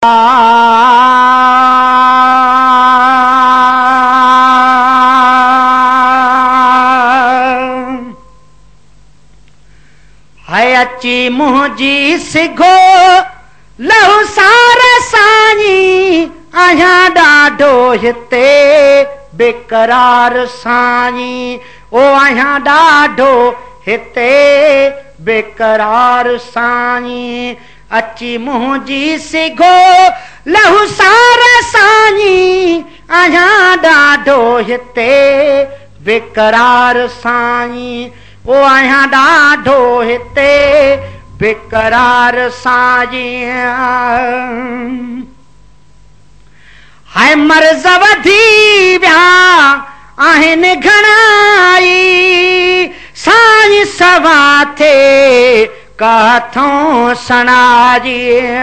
है अची मुंहिंजी सिघो लहू सार साई आहियां ॾाढो हिते बेकरार साई ओ आहियां ॾाढो हिते बेकरार साई अची मुंहिंजी सिघो लहू सार साई आहियां ॾाढो हिते बेकरार साई ओ आहियां ॾाढो हिते बेकरार साई हाय मर्ज़ वधी विया आहिनि घणाई साईं सवा थे काथों सणाजी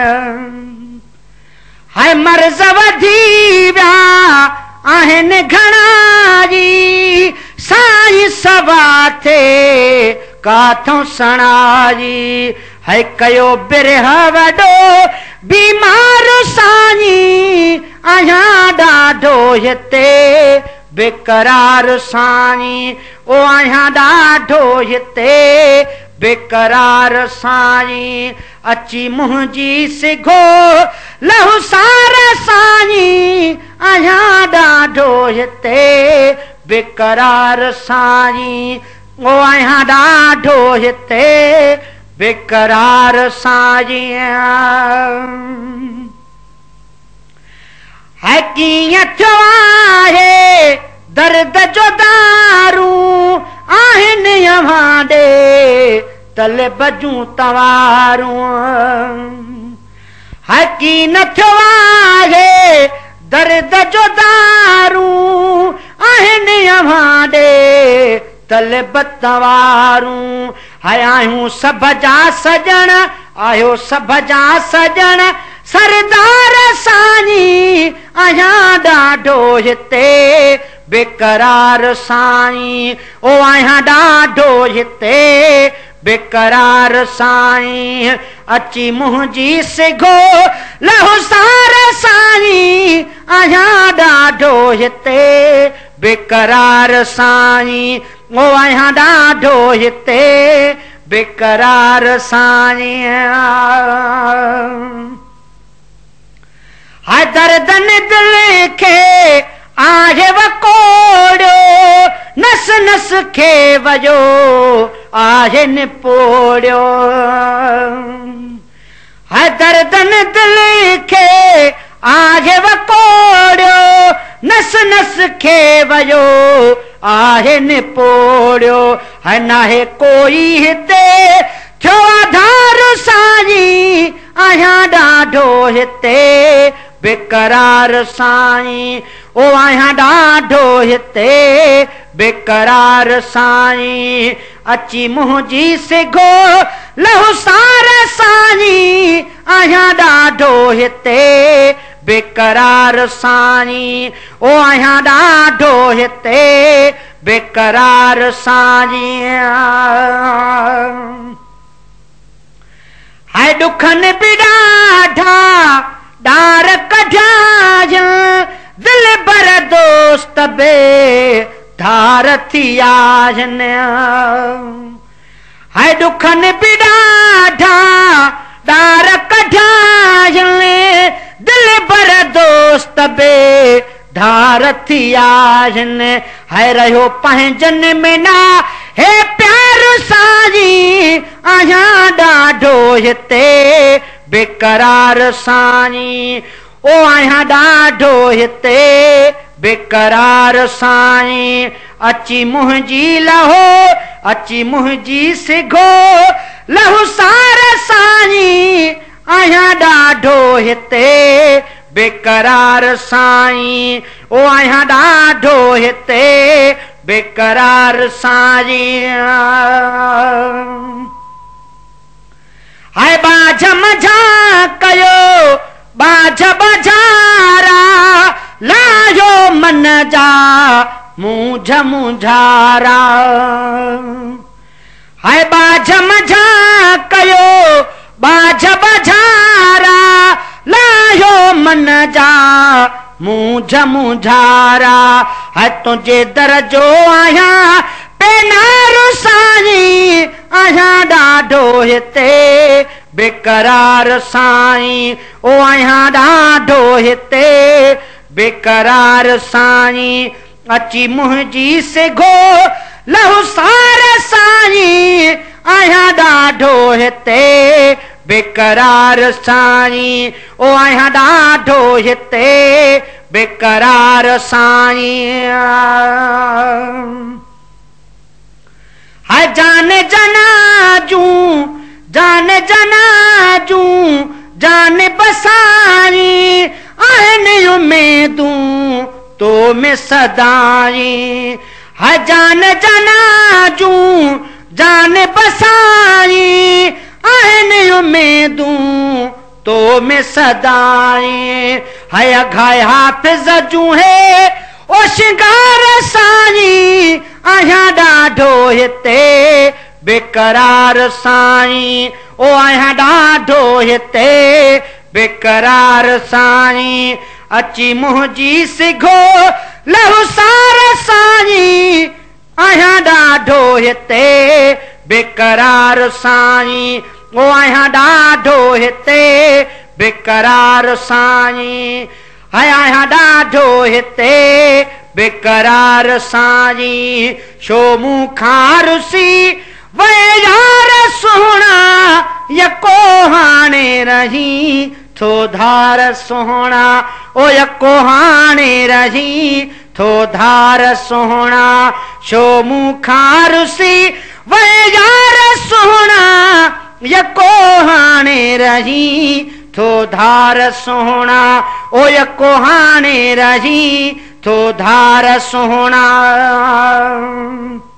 हाय मर्ज़ वधी विया आहिनि घणाई साईं सवा थे काथों सणाजी है कयो बिरह वॾो बीमार साईं आहियां ॾाढो हिते बेकरार साईं ओ आहियां ॾाढो हिते बेकरार साईं अची मुंहिंजी सिघो लहू सार साईं आहियां ॾाढो हिते बेकरार साईं ओ आहियां ॾाढो हिते बेकरार साईं है कीअं थियो आहे दर्द जो दारू आहिनि अव्हां ॾे तलब जूं तवारूं है की न थियो आहे दर्द जो दारू आहिनि अव्हां ॾे तलब तवारूं है आहियूं सभ जा सजण आहियो सभ जा सजण सरदार साईं आहियां ॾाढो हिते बेकरार साईं ओ आहियां ॾाढो हिते बेकरार साईं अची मुंहिंजी सिघो लहू सार साईं आहियां ॾाढो हिते बेकरार साईं ओ आहियां ॾाढो हिते बेकरार साईं हाय दर्दन दिल खे आहे वकोड़ियो नस नस खे वयो आहे निपोड़ियो हाय दर्दन दिल खे आहे वकोड़ियो नस नस खे वयो आहे निपोड़ियो है नाहे कोई हिते थियो आधार साईं आहियां ॾाढो हिते बेकरार साईं ओ आहियां ॾाढो हिते बेकरार साईं अची मुंहिंजी सिघो लहू सार साईं आहियां ॾाढो हिते बेकरार साईं ओ आहियां ॾाढो हिते बेकरार साईं हाय ॾुखनि बि ॾाढा ॾार कढिया दिल भर दोस्त बे धार थी आहिनि हाय ॾुखनि बि ॾाढा ॾार कढिया दिल भर दोस्त बे धार थी आहिनि हाय रहियो पंहिंजनि में ना हे प्यार साईं आहियां ॾाढो हिते बेकरार साईं ओ आहियां ॾाढो हिते बेकरार साईं अची मुंहिंजी लहो अची मुंहिंजी सिघो लहू सार साईं आहियां ॾाढो हिते बेकरार साईं ओ आहियां ॾाढो हिते बेकरार साईं हाय बाझ मझा कयो बाझ बजारा लायो मन जा मूझ मुझारा हाय बाझ मझा कयो बाझ बजारा लायो मन जा मूंझ मुझारा है तुझे दर जो आया पेनारो साईं आया ॾाढो हिते बेकरार साईं ओ आया ॾाढो हिते बेकरार साईं अची मुंहिंजी सिघो लहू सार साईं आया ॾाढो हिते बेकरार साईं ओ आया ॾाढो हिते बेकरार साईं है जान जनाजूं जान जनाजूं जान बसाई आहिनि उम्मीदूं तो में सदाई है जान जनाजूं जान बसाई आहिनि उम्मीदूं तो में सदाई है अघाए हाफिज़ जूं है ओ शिंगार साईं आया ॾाढो हिते बेकरार साईं ओ आया ॾाढो हिते बेकरार साईं अची मुंहिंजी सिघो लहू सार साईं आया ॾाढो हिते बेकरार साईं ओ आया ॾाढो हिते बेकरार साईं आया ॾाढो हिते बेकरार साईं छो मूं खां रुसी वे यार सोहणा यको हाणे रही थो धार सोहणा ओ यको हाणे रही थो धार सोहणा छो मूं खां रुसी वे यार सोहणा यको हाणे रही थो धार सोहणा ओ यको हाणे रही थो धार सोहणा।